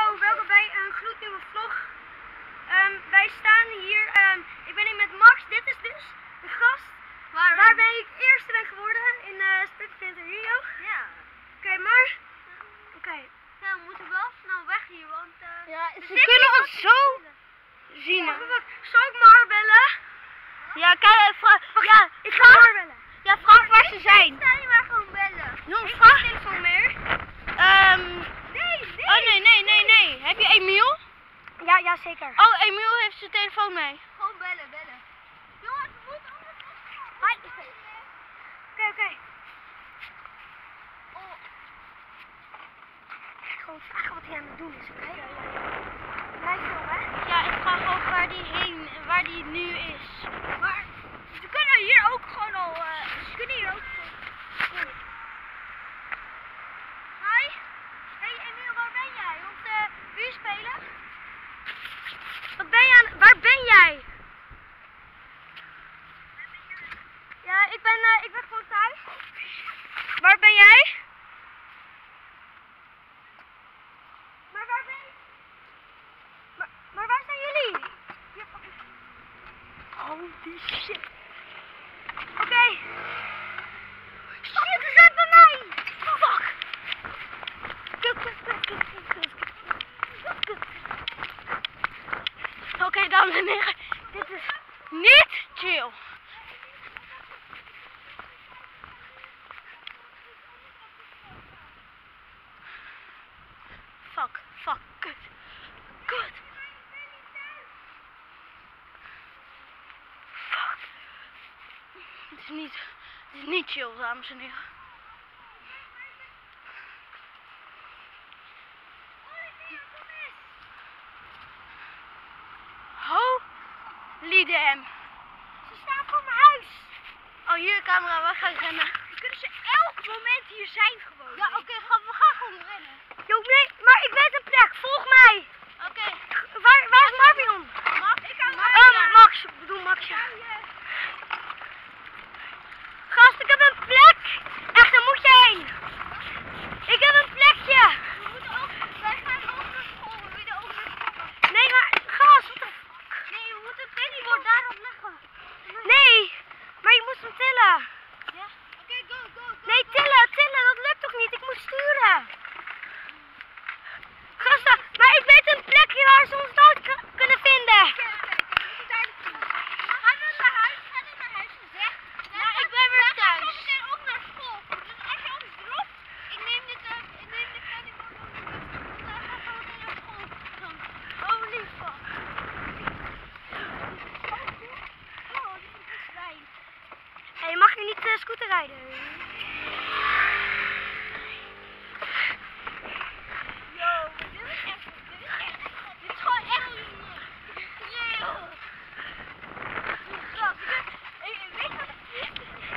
Hallo, welkom bij een gloednieuwe vlog. Wij staan hier, ik ben hier met Max, dit is dus de gast waarbij ik eerste ben geworden in Sprinter Rio. Ja. Oké, maar, Ja, we moeten wel snel weg hier, want Ja, ze kunnen ons zo zien. Zal ik maar bellen? Ja, kijk, ja, Ik ga maar bellen. ja, vraag waar ze zijn. Sta je maar gewoon bellen. Jongens, Ik heb vraag. geen telefoon meer. Oh nee. Heb je Emiel? Ja, zeker. Oh, Emiel heeft zijn telefoon mee. Gewoon bellen. Jongens, we moeten anders. Oké. Oh, Gewoon vragen wat hij aan het doen is, oké? Blijf filmen, hè? Ja, ik vraag ook waar die nu is. Maar ze kunnen hier ook gewoon al. Ze kunnen hier ook gewoon. Hi. Hey Emiel, waar ben jij? Want wil je spelen? Wat ben je aan? Waar ben jij? Ja, ik ben gewoon thuis. Waar ben jij? Maar waar ben je? Maar waar zijn jullie? Hier, holy shit. Oké. Shit, ze zijn bij mij. Fuck. Kut. Oké, dames en heren, dit is niet chill. Fuck, kut. Fuck. Het is niet chill, dames en heren. Holy damn. Ze staan voor mijn huis. Oh, hier camera, we gaan rennen. Dan kunnen ze elk moment hier zijn gewoon. Ja, oké, we gaan gewoon rennen. Yo, nee, maar ik weet een plek. Volg mij. Oké. Waar is Marvion? Max. Ik bedoel Maxje. Gast, ik heb een plek. Echt, daar moet je heen. Ik heb een plekje. wij gaan over de school. We willen over de school. Nee, maar gast, wat de fuck? Nee, we moeten het pennybord daarop leggen. Nee, maar je moet hem tillen. Ja? Oké, go. Nee, tillen, dat lukt toch niet? Ik moet sturen. Gasten, maar ik weet een plekje waar ze ons nooit kunnen vinden. Gaan we naar huis gezegd? Ja, ik ben weer thuis. We gaan ook naar school. Dus als je ons dropt, ik neem de pennybord op. Dan gaan we meteen naar school. Holy fuck. Oh, dit is een zwijn. Hé, mag je niet scooter rijden? Yo, dit is gewoon echt. Yo. Gast, weet je wat het is?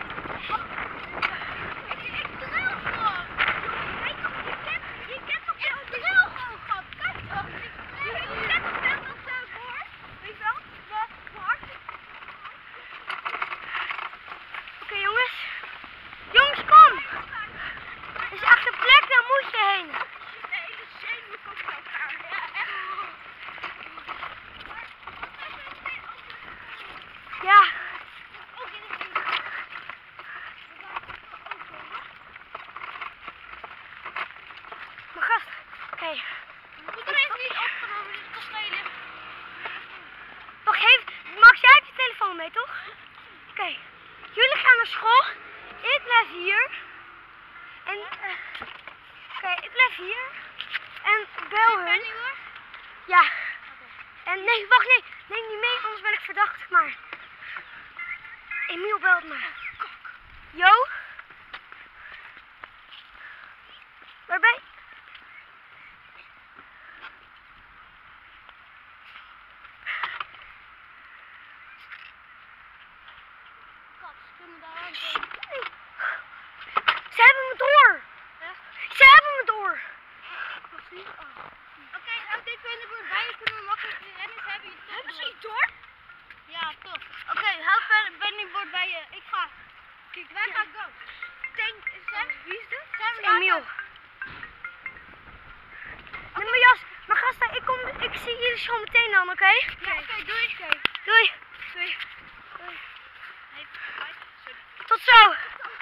Ik tril gewoon. Je kent toch wel dat tril gewoon, gast. Kijk toch. Je kent toch wel dat hoor. Weet je wel? Hoe hard het Oké, jongens. Jongens, kom. Er is echt een plek, daar moet je heen. de hele zenuw komt van elkaar. Ja, echt. Ja. Maar gast, oké. Goed, er heeft niet opgenomen, dus het kan schelen. Wacht even. Max, jij hebt je telefoon mee, toch? Oké. Jullie gaan naar school. Ik blijf hier. En, ik blijf hier. En bel hun. Ja. En nee, wacht, nee. Neem niet mee, anders ben ik verdacht. Maar Emiel belt me. Jo? Waar ben je? Ze hebben me door. Ze hebben me door. Oké, als dit pennybord bij je kunnen we makkelijk rennen, ze hebben je toch. Hebben ze je door? Ja, toch. Oké, houd pennybord bij je. Ik ga. Kijk, wij gaan go. Wie is dit? Emiel. Neem mijn jas. Maar ga jullie zo meteen dan, oké? Ja, oké, doei. Doei. Doei. Tot zo.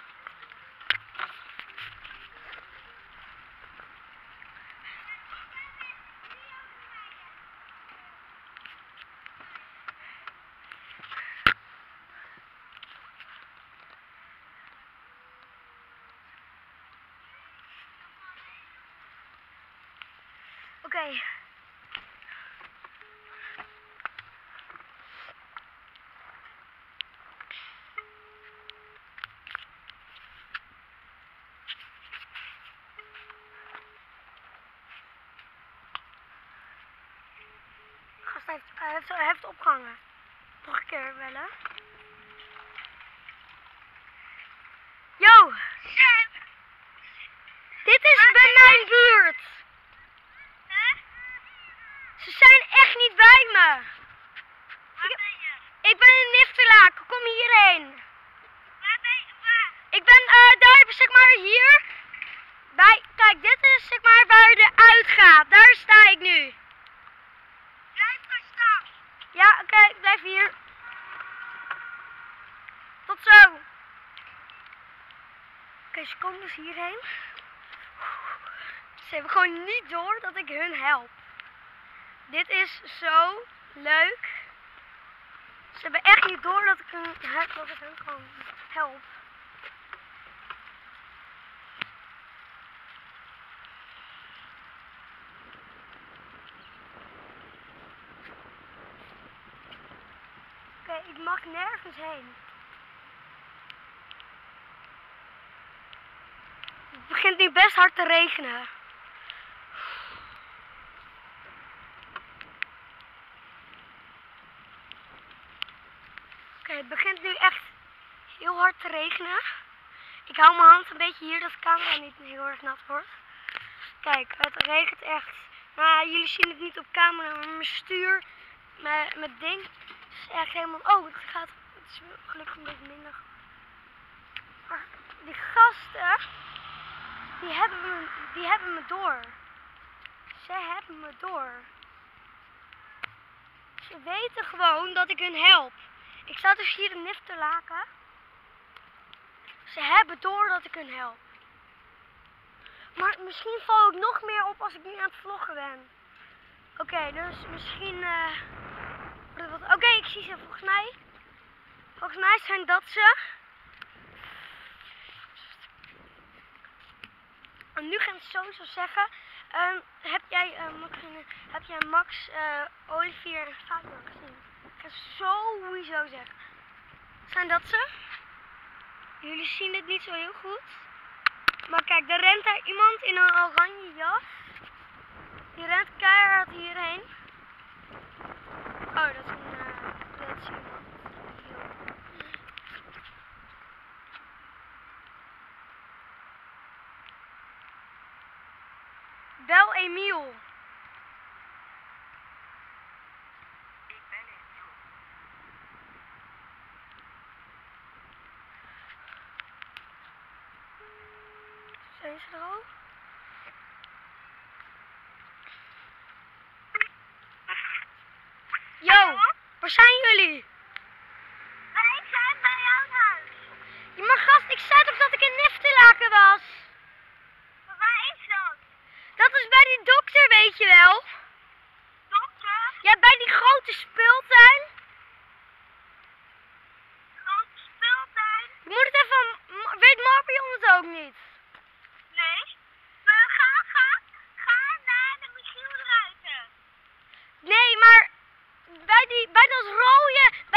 Oké. Gast hij heeft opgehangen. Nog een keer bellen. Yo! Dit is bij mijn buurt. Ze zijn echt niet bij me. Ik ben in Nifterlaken. Kom hierheen. Waar? Ik ben daar, zeg maar, hier. Kijk, dit is zeg maar waar de uitgaat. Daar sta ik nu. Blijf maar staan. Ja, oké, ik blijf hier. Tot zo. Oké, ze komen dus hierheen. Ze hebben gewoon niet door dat ik hun help. Dit is zo leuk. Ze hebben echt niet door dat ik hun gewoon help. Oké, ik mag nergens heen. Het begint nu best hard te regenen. Oké, het begint nu echt heel hard te regenen. Ik hou mijn hand een beetje hier, dat de camera niet heel erg nat wordt. Kijk, het regent echt. Nou ja, jullie zien het niet op camera, maar mijn stuur, mijn ding is echt helemaal... Oh, het is gelukkig een beetje minder. Maar die gasten, die hebben me door. Ze hebben me door. Ze weten gewoon dat ik hun help. Ik sta dus hier in Nifterlaken. Ze hebben door dat ik hun help. Maar misschien val ik nog meer op als ik nu aan het vloggen ben. Oké, dus misschien... Oké, ik zie ze volgens mij. Volgens mij zijn dat ze. En nu gaan ze sowieso zeggen. Heb jij Max, Olivier en Fabio gezien? Ik ga sowieso zeggen. Zijn dat ze? Jullie zien het niet zo heel goed. Maar kijk, er rent daar iemand in een oranje jas. Die rent keihard hierheen. Oh, dat is iemand. Bel Emiel. Ik ben Emiel. Zijn ze er al? Yo, waar zijn jullie? Wij zijn bij jouw huis. Ja, maar gast, ik zei toch dat ik in Nifterlaken was? Maar waar is dat? Dat is bij die dokter, weet je wel. Dokter? Ja, bij die grote speeltuin. Grote speeltuin? Je moet het even... Weet Marpion het ook niet? Nee. Maar ga naar de Michiel Ruiten. Nee, maar... Bij dat rode...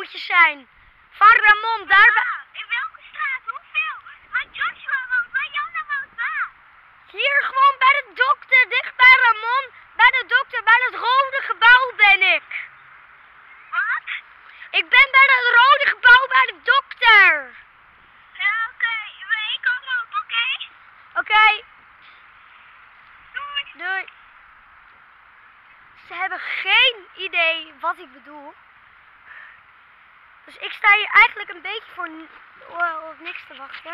fotootjes zijn. Van Ramon, daar In welke straat? Hoeveel? Waar Joshua woont, waar Janne woont, waar? hier gewoon bij de dokter, dicht bij Ramon. Bij de dokter, bij het rode gebouw ben ik. Wat? Ik ben bij het rode gebouw bij de dokter. Ja, oké. Ik kom op, oké? Oké, Doei. doei. Ze hebben geen idee wat ik bedoel. Dus ik sta hier eigenlijk een beetje voor op niks te wachten.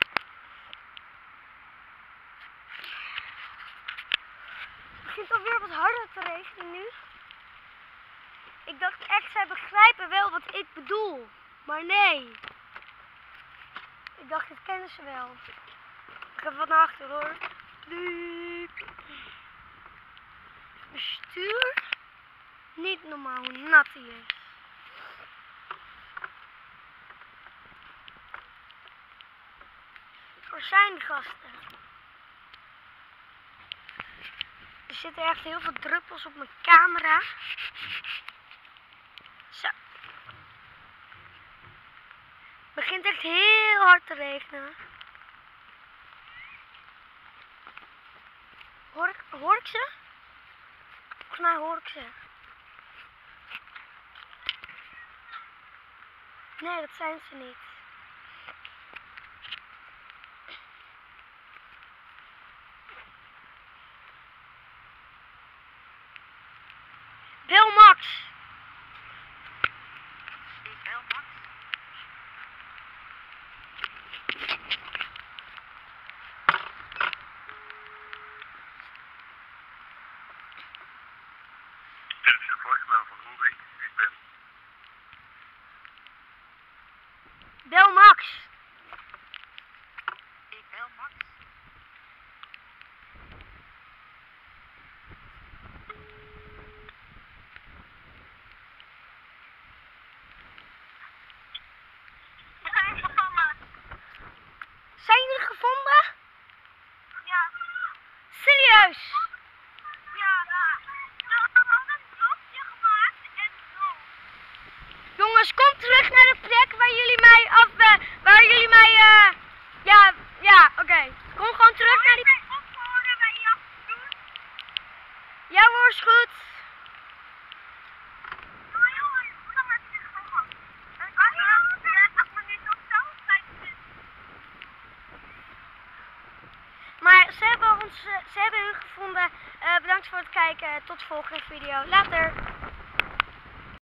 Het begint alweer wat harder te regenen nu. Ik dacht echt, zij begrijpen wel wat ik bedoel. Maar nee. Ik dacht, dit kennen ze wel. Ik ga wat naar achter hoor. Diep. Bestuur. Niet normaal hoe nat hij is. Waar zijn de gasten? Er zitten echt heel veel druppels op mijn camera. Zo. Het begint echt heel hard te regenen. Hoor ik ze? Volgens mij hoor ik ze. Nee, dat zijn ze niet. Bel Max. Ik bel Max. Dit is de voicemail van Ulrich. Ik ben. Bel Max. Ik bel Max. Zijn gevangen? Zijn jullie gevonden? Ja. Serieus? Ja. We hadden een blokje gemaakt en zo. Jongens, kom terug naar de plek waar jullie mij ja, oké. Kom gewoon terug naar die... Ophoren bij jacht doen. Ja hoor, is goed. Maar jongens, hoe lang heb je gevangen? Ik kan niet 8 minuten of zo, 5 minuten. Maar ze hebben hun gevonden. Bedankt voor het kijken. Tot de volgende video. Later.